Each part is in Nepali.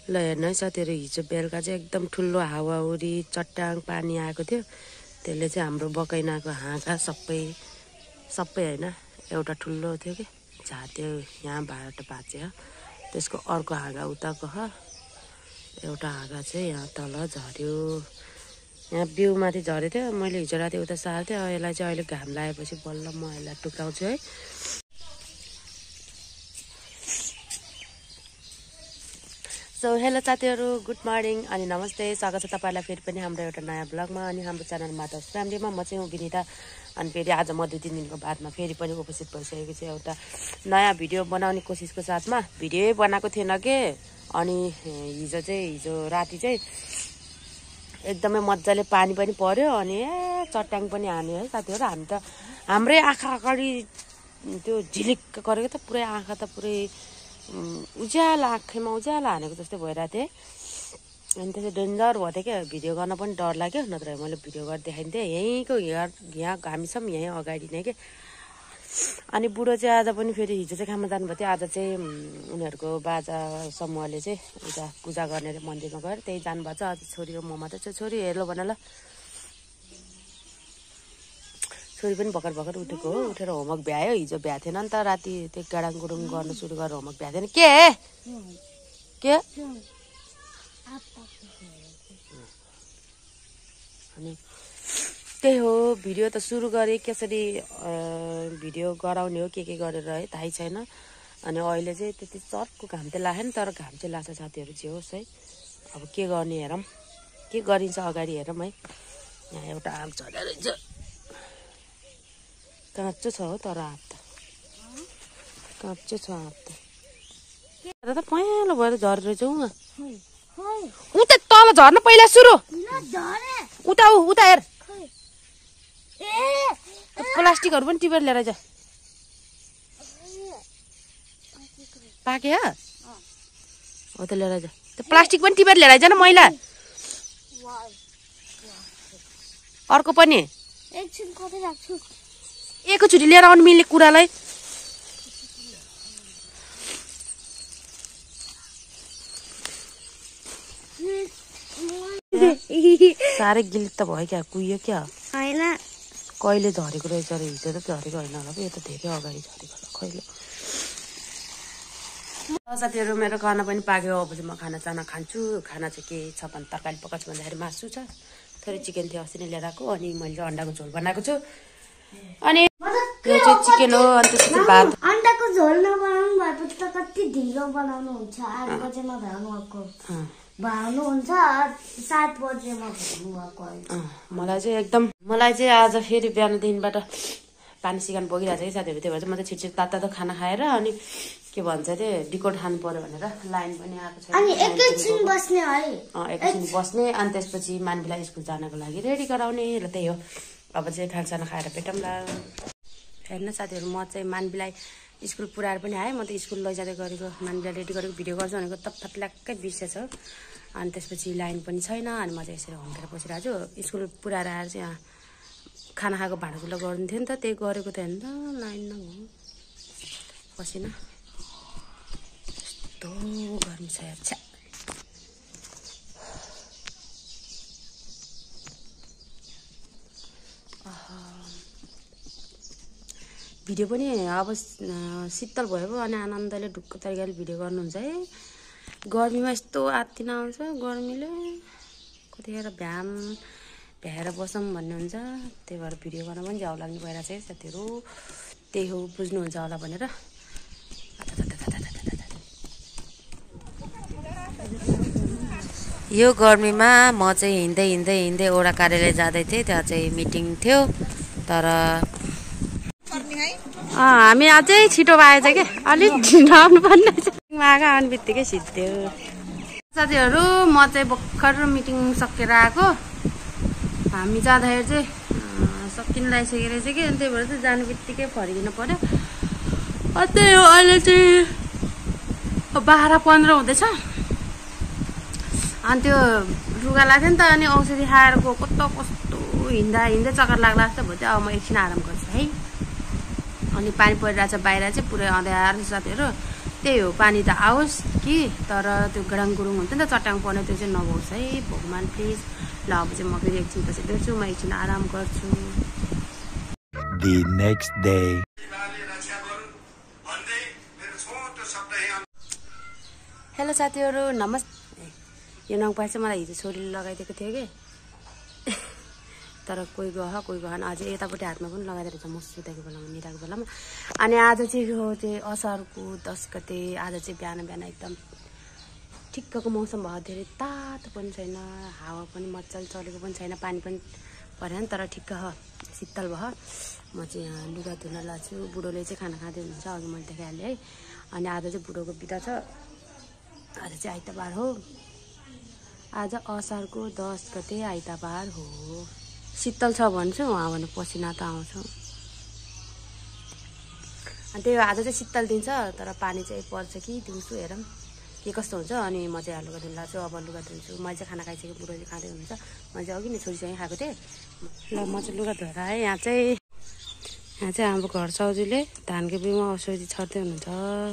ल हेर्नु है साथीहरु हिजो बेलुका चाहिँ एकदम ठुलो हावाहुरी चट्टाङ पानी आएको थियो त्यसले चाहिँ हाम्रो बकैनाको हाँगा सबै हैन एउटा ठुलो थियो के झात्यो यहाँबाट भाँच्यो त्यसको अर्को हाँगा उताको एउटा हाँगा चाहिँ यहाँ तल झर्यो यहाँ बिउमाथि झरेको थियो मैले हिजो राति उता सार्थेँ यसलाई चाहिँ अहिले घाम लागेपछि बल्ल म यसलाई टुक्राउँछु है सो हेलो साथीहरु गुड मर्निङ अनि नमस्ते स्वागत छ तपाईलाई फेरि पनि हाम्रो एउटा नयाँ ब्लगमा अनि हाम्रो च्यानल माधव फ्यामिलीमा म चाहिँ विनिता अनि फेरि आज म 2-3 दिनको बादमा फेरि पनि उपस्थित भइसकेको छु एउटा नयाँ भिडियो बनाउने कोसिसको साथमा भिडियो बनाएको थिएन के अनि हिजो राति चाहिँ एकदमै मज्जाले पानी पनि पर्यो अनि चट्टाङ पनि हान्यो है साथीहरु हामी त हाम्रै आँखा अगाडि त्यो झिलिक्क गरेको त पुरै आँखा त पुरै उज्यालो आँखामा उज्यालो हानेको जस्तै भइरहेको थिएँ अनि त्यसै डेन्जर भयो थियो क्या भिडियो गर्न पनि डर लाग्यो नत्र मैले भिडियो गरेर देखाइन्थेँ यहीँको यहाँ हामी छौँ यहीँ अगाडि नै के अनि बुढो चाहिँ आज पनि फेरि हिजो चाहिँ खाना जानुभएको थियो आज चाहिँ उनीहरूको बाजा समूहले चाहिँ उता पूजा गर्ने मन्दिरमा गएर त्यही जानुभएको छ आज छोरीको म मात्रै छु छोरी हेर्लो भन ल छोरी पनि भर्खर उठेको हो उठेर होमवर्क भ्यायो हिजो भ्याएको थिएन नि त राति त्यो गाडाङ गुडुङ गर्न सुरु गरेर होमवर्क भ्याएको थिएन के अनि त्यही हो भिडियो त सुरु गरेँ कसरी भिडियो गराउने हो के गरेर है थाहै छैन अनि अहिले चाहिँ त्यति चर्को घाम चाहिँ लाग्यो नि तर घाम चाहिँ लाग्छ साथीहरु जे होस् है अब के गर्ने हेरौँ के गरिन्छ अगाडि हेरौँ है यहाँ एउटा आम चढेर रहेछ काँचो छ हो तर आँप त काँचो छ आँप त पहेँलो भएर झरेर रहेछ उता तल झर्न पहिला सुरु उता हेर प्लास्टिकहरू पनि टिपेर लिएर जा पाक्यो हो त लिएर जा त्यो प्लास्टिक पनि टिपेर लिएर आइज न मैला अर्को पनि एकैचोटि लिएर आउनु मिल्ने कुरालाई साह्रै गिलित त भयो क्या कुहियो क्या कहिले झरेको रहेछ अरे हिजो त झरेको होइन होला यो त धेरै अगाडि झरेको होला कहिले साथीहरु मेरो खाना पनि पाक्यो अब चाहिँ म खाना खान्छु खाना चाहिँ के छ भने तरकारी पकाउँछु भन्दाखेरि मासु छ थोरै चिकन थियो अस्ति नै ल्याएर आएको अनि मैले अन्डाको झोल बनाएको छु अनि यो चाहिँ चिकन हो अनि त्यसपछि भात अन्डाको झोल नबनाउनु भएपछि त कति ढिलो बनाउनु हुन्छ 8 बजेमा भ्याउनु भएको भाउनु हुन्छ 7 बजेमा भ्याउनु भएको मलाई चाहिँ आज फेरि बिहान दिनबाट पानी सिकान बोकिरहेको छ कि साथीहरु त्यही भएर चाहिँ म चाहिँ छिटो तातो खाना खाएर अनि के भन्छ रे डिकोड खानु पर्यो भनेर लाइन पनि आएको छ अनि एकैछिन बस्ने है एकैछिन बस्ने अनि त्यसपछि मानबिलाई स्कुल जानको लागि रेडी गराउने र त्यही हो अब चाहिँ खाना खाएर भेटौँला हेर्न साथीहरु म चाहिँ मानबिलाई स्कुल पुऱ्याएर पनि आएँ म त स्कुल लैजाँदै गरेको मानबिलाई रेडी गरेको भिडियो गर्छु भनेको त फट्ल्याक्कै बिर्सेछ अनि त्यसपछि लाइन पनि छैन अनि म चाहिँ यसरी हुन्केर बसिरहेको छु स्कुल पुऱ्याएर आएर चाहिँ यहाँ खाना खाएको भाँडा चुला गर्नु थियो नि त त्यही गरेको त हेर्नु त लाइन नभए पसिना यस्तो गर्मी छ यार छ्या भिडियो पनि अब शीतल भयो अनि आनन्दले ढुक्क तरिकाले भिडियो गर्नुहुन्छ है गर्मीमा यस्तो आत्तिन आउँछ गर्मीले कतिखेर भ्याएर बसौँ भन्ने हुन्छ त्यही भएर भिडियो गर्न पनि जाउ लाग्नु भइरहेको छ साथीहरु त्यही हो बुझ्नुहुन्छ होला भनेर यो गर्मीमा म चाहिँ हिँड्दै ओडा कार्यालय जाँदै थिएँ त्यहाँ चाहिँ मिटिङ थियो तर हामी अझै छिटो आएछ क्या अलिक ढाउनु पर्ने आएको आउने बित्तिकै सिद्धो साथीहरु म चाहिँ भर्खर मिटिङ सकेर आएको हामी जाँदाखेरि चाहिँ सकिन लागिसकेको रहेछ कि अनि त्यही भएर चाहिँ जानु बित्तिकै फर्किनु पर्यो त्यही हो अहिले चाहिँ 12:15 हुँदैछ अनि त्यो रुगा लाग्यो नि त अनि औषधि खाएर कस्तो हिँड्दा चक्कर लाग्ला जस्तो भयो अब म एकछिन आराम गर्छु है अनि पानी परिरहेछ बाहिर चाहिँ पुरै अँध्यारो साथीहरु त्यही हो पानी त आओस् कि तर त्यो गडाङ गुरुङ हुन्छ नि त चट्याङ पर्ने त्यो चाहिँ नहोस् है भगवान् प्लिज। ल अब चाहिँ म फेरि एकछिन पछि भेट्छु, म एकछिन आराम गर्छु। The next day. हेलो साथीहरू नमस्ते। यो नङपास चाहिँ मलाई हिजो छोरीले लगाइदिएको थियो कि तर कोही गएन। अझै यतापट्टि हातमा पनि लगाइदिएको छ म सुतेको बेलामा निदाएको बेलामा। अनि आज चाहिँ यो चाहिँ असारको 10 गते। आज चाहिँ बिहान एकदम ठिक्कको मौसम भयो, धेरै तातो पनि छैन, हावा पनि मजाले चलेको पनि छैन, पानी पनि परेन, तर ठिक्क शीतल भयो। म चाहिँ यहाँ लुगा धुन लाग्छु। बुढोले चाहिँ खाना खाँदै हुनुहुन्छ, अघि मैले देखाइहालेँ है। अनि आज चाहिँ बुढोको बिदा छ, आज चाहिँ आइतबार हो। आज असारको 10 गते आइतबार हो। शीतल छ भन्छु, उहाँ भने पसिना त आउँछ। अनि त्यही आज चाहिँ शीतल दिन्छ, तर पानी चाहिँ पर्छ कि दिउँसो हेरौँ के कस्तो हुन्छ। अनि म चाहिँ लुगा धुन लाग्छु, अब लुगा धुन्छु। मैले चाहिँ खाना खाइसकेँ, बुढो चाहिँ खाँदै हुनुहुन्छ। मैले चाहिँ अघि नै छोरीसँगै खाएको थिएँ। ल म चाहिँ लुगा धोएर आएँ। यहाँ चाहिँ हाम्रो घर साउजूले धानको बिउमा औषधि छर्दै हुनुहुन्छ।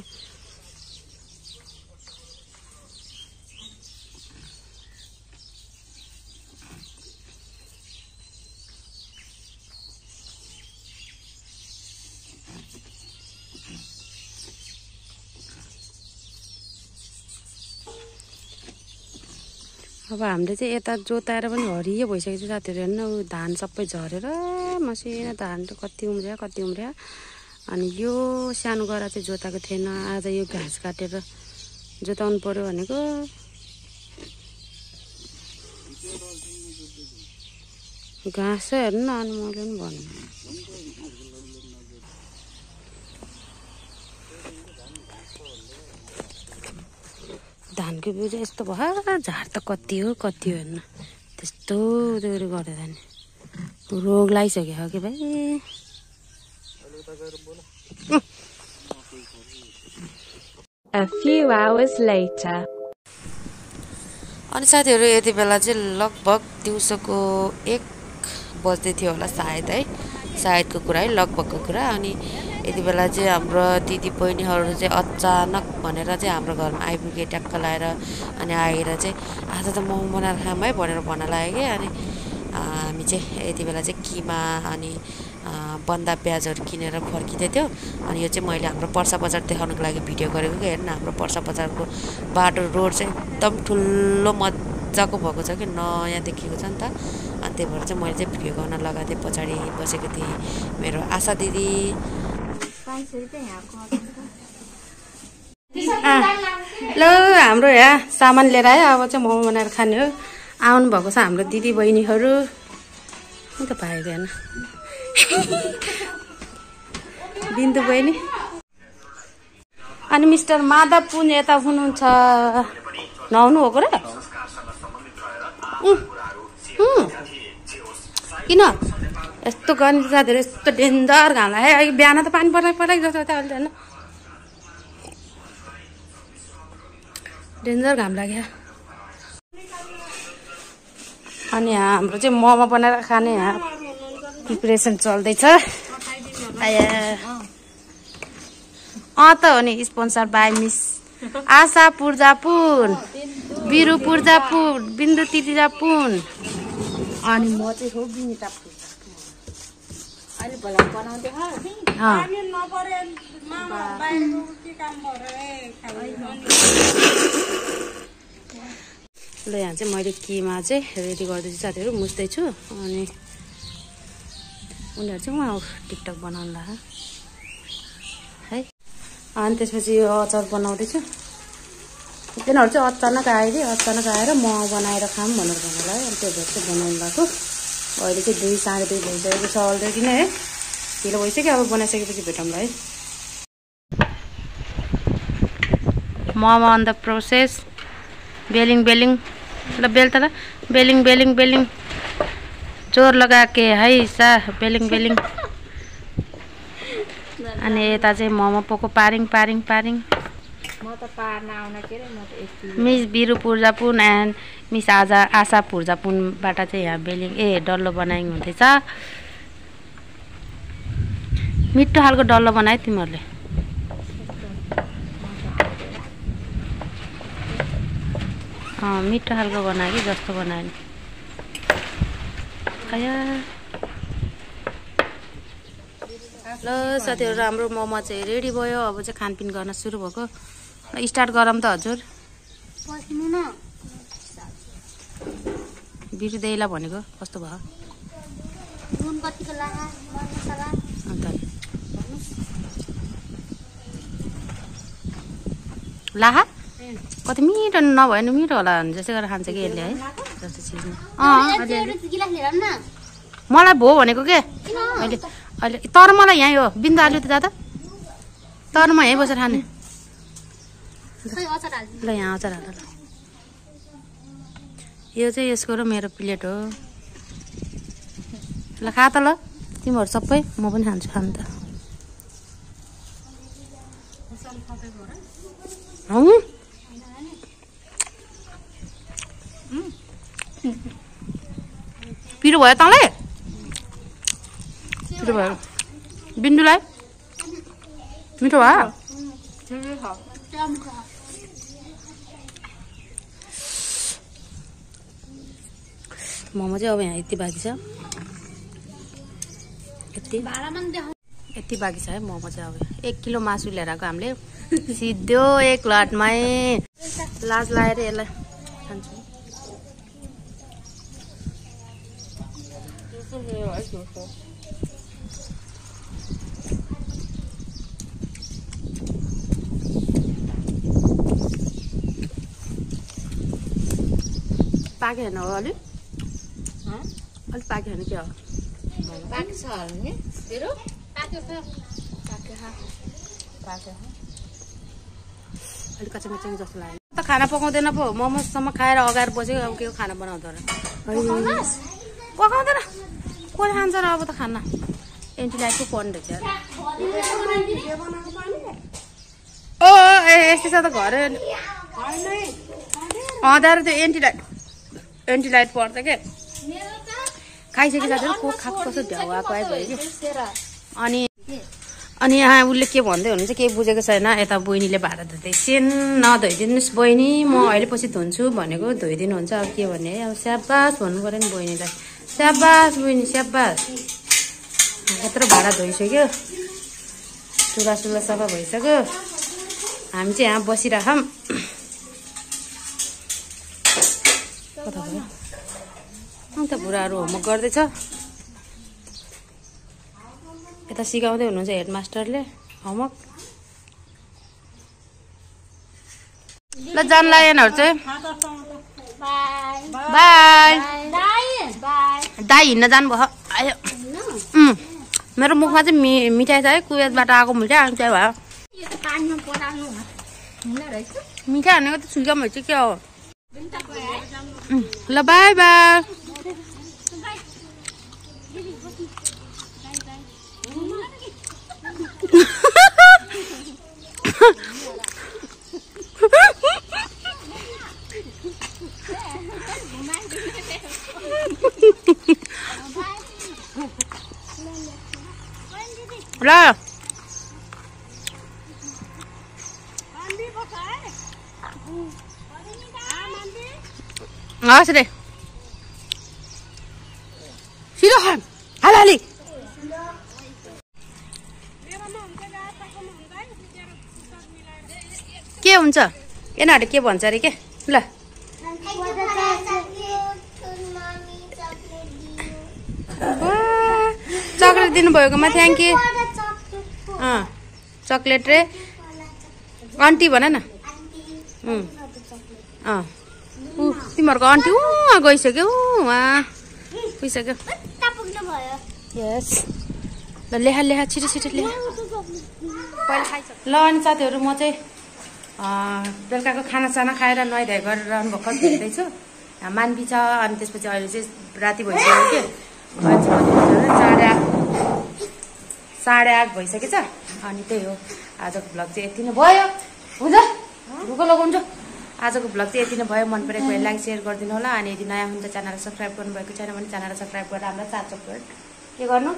अब हामीले चाहिँ यता जोताएर पनि हरियो भइसकेको छ साथीहरू। हेर्नु धान सबै झरेर मसिनो धान कति उम्रिया। अनि यो सानो गरा चाहिँ जोताएको थिएन, आज यो घाँस काटेर जोताउनु पर्यो भनेको। घाँस हेर्नु न, अनि मैले पनि भन्नु धानको बिउ चाहिँ यस्तो भयो, झार त कति हो हेर्नु। त्यस्तो उयो गरेर नि रोग लागिसक्यो हो कि भाइ। A few hours later. अनि साथीहरू यति बेला चाहिँ लगभग दिउँसोको 1 बज्दै थियो होला सायद है, सायदको कुरा है, लगभगको कुरा। अनि यति बेला चाहिँ हाम्रो दिदी बहिनीहरू चाहिँ अचानक भनेर चाहिँ हाम्रो घरमा आइपुगे ट्याक्क लाएर। अनि आएर चाहिँ आज त मोमो बनाएर खाऊँ है भनेर भन्न लाग्यो कि। अनि हामी चाहिँ यति बेला चाहिँ किमा अनि बन्दा प्याजहरू किनेर फर्किँदै थियो। अनि यो चाहिँ मैले हाम्रो पर्सा बजार देखाउनुको लागि भिडियो गरेको कि। हेर्नु हाम्रो पर्सा बजारको बाटो रोड चाहिँ एकदम ठुलो मजाको भएको छ कि, नयाँ देखिएको छ नि त। अनि त्यही भएर चाहिँ मैले चाहिँ भिडियो गर्न लगाएको थिएँ। पछाडि बसेको थिएँ मेरो आशा दिदी। ल हाम्रो यहाँ सामान लिएर आयो, अब चाहिँ मोमो बनाएर खाने हो। आउनु भएको छ हाम्रो दिदी बहिनीहरू। नि त पाएको होइन बिन्दु बहिनी। अनि मिस्टर माधव पुन यता हुनुहुन्छ, नुहाउनु हो र? किन यस्तो गर्ने साथीहरू, यस्तो डेन्जर घाम लाग्यो। अघि बिहान त पानी पराइरहेको छ अहिले होइन, डेन्जर घाम लाग्यो। अनि यहाँ हाम्रो चाहिँ मोमो बनाएर खाने यहाँ प्रिपरेसन चल्दैछ। त हो नि, sponsor by miss Asha Purjapun, Biru Purjapun, Bindu Tirjapun. अनि म चाहिँ हो बिनिता ल यहाँ चाहिँ मैले किमा चाहिँ रेडी गर्दैछु साथीहरू, मुस्दैछु। अनि उनीहरू चाहिँ उहाँ टिकटक बनाउनु लाग्यो है। अनि त्यसपछि यो अचार बनाउँदैछु। तिनीहरू चाहिँ अचानक आयो कि, अचानक आएर म बनाएर खाऊँ भनेर भन्नु लाग्यो। अनि त्यो भएर चाहिँ बनाउनु भएको। अहिले चाहिँ 2 साढे 2 भइसकेको छ अलरेडी नै है, ढिलो भइसक्यो। अब बनाइसकेपछि भेटौँला है। Momo on the process. बेलिङ ल बेल त बेलिङ जोर लगा के है सा बेलिङ। अनि यता चाहिँ मोमो पोको पारिङ। Miss Biru Purjapun and miss आशा पुर्जापुनबाट चाहिँ यहाँ बेलिङ डल्लो बनाइङ हुँदैछ। मिठो खालको डल्लो बनायो तिमीहरूले। मिठो खालको बनायो कि जस्तो बनायो नि आया ल साथीहरु हाम्रो मोमो चाहिँ रेडी भयो अब चाहिँ खानपिन गर्न सुरु भएको स्टार्ट गरौँ त हजुर पस्नु न बिर्दैला भनेको कस्तो भयो नुन कतिको लागा मसला अन्त लाहा कति मिठो नभए नि मिठो होला जस्तै गरेर खान्छ कि यसले है जस्तो चिज मलाई भो भनेको के अहिले अहिले तर मलाई यहाँ हो बिन्दु आलु त दादा तर म यहीँ बसेर खाने ल यहाँ अचार हाल यो चाहिँ यसको र मेरो प्लेट हो ल खा त ल तिमीहरू सबै म पनि खान्छु खानु त पिरो भयो तँलाई पिरो भयो बिन्दुलाई मिठो भयो मोमो चाहिँ अब यहाँ यति बाँकी छ यति बाँकी छ है मोमो चाहिँ अब 1 किलो मासु लिएर आएको हामीले सिधो एक लटमै लाज लाएर यसलाई खान्छु पाके हेर्नु हो अलिक अलिक पाके हेर्नु के हो बाकी छ नि तेरो पाके अलिक कच्चा कच्चा जस्तो लाग्यो त खाना पकाउँदैन पो मोमोसम्म खाएर अगाएर बसेको अब के खाना बनाउँदो रहेछ पकाउँदैन कसले खान्छ र अब त खाना एन्टिलाइटको पर्ने रहेछ ओ यस्तै छ त घर अँधाएर त्यो एन्टिलाइट पर्छ के खाइसके साथीहरू को खाएको कस्तो ढ्याउको आइभयो कि अनि यहाँ उसले के भन्दै हुनुहुन्छ केही बुझेको छैन यता बहिनीले भाँडा धुँदै सेन नधोइदिनुहोस् बहिनी म अहिले पछि धुन्छु भनेको धोइदिनुहुन्छ अब के भन्ने अब स्याबास भन्नु पऱ्यो नि बहिनीलाई स्याबास बहिनी स्याबास यत्रो भाँडा धोइसक्यो चुला सफा भइसक्यो हामी चाहिँ यहाँ बसिराखौँ कता भयो अन्त बुढाहरू होमवर्क गर्दैछ यता सिकाउँदै हुनुहुन्छ हेडमास्टरले होमवर्क ल जान लागेनहरू चाहिँ बाई दाई हिँड्न जानुभयो आयो मेरो मुखमा चाहिँ मिठाई छ है कुवेतबाट आएको मिठाई अनि त्यही भयो मिठाई हानेको त छुल्का भइछ के हो ल बाई बाई ल हस् रे छिटो खा हाली के हुन्छ यिनीहरू के भन्छ अरे के ल चक्लेट दिनुभएकोमा थ्याङ्क यू चक्लेट रे आन्टी भन न तिमीहरूको आन्टी उहाँ गइसक्यो उहाँ गइसक्यो यस ल लेखा लेखा छिटो छिटो लेखा पहिला खाइसक्यो ल अनि साथीहरू म चाहिँ बेलुकाको खानासाना खाएर नुहाइधुवाइ गरेर रहनु भर्खर भेट्दैछु मान्पी छ अनि त्यसपछि अहिले चाहिँ राति भइसक्यो के अहिले चाहिँ 8:30 भइसकेको छ अनि त्यही हो आजको भ्लग चाहिँ यति नै भयो हुन्छ भुको लगाउँछ आजको भ्लग चाहिँ यति नै भयो मन परेको भए लाइक सेयर गरिदिनु होला अनि यदि नयाँ हुन्छ च्यानललाई सब्सक्राइब गर्नुभएको छैन भने च्यानललाई सब्सक्राइब गरेर हामीलाई साथ सपोर्ट के गर्नु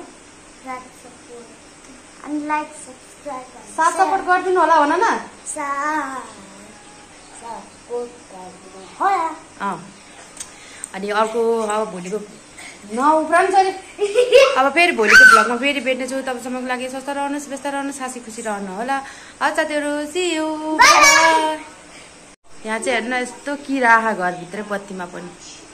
साथ सपोर्ट गरिदिनु होला भन न अनि अर्को अब भोलिको नउफ्राम छ अरे अब फेरि भोलिको भ्लगमा फेरि भेट्नेछु तबसम्मको लागि स्वस्थ रहनुहोस् व्यस्त रहनुहोस् हाँसी खुसी रहनु होला साथीहरू सी यू यहाँ चाहिँ हेर्नु यस्तो किरा आँखा घरभित्रै बत्तीमा पनि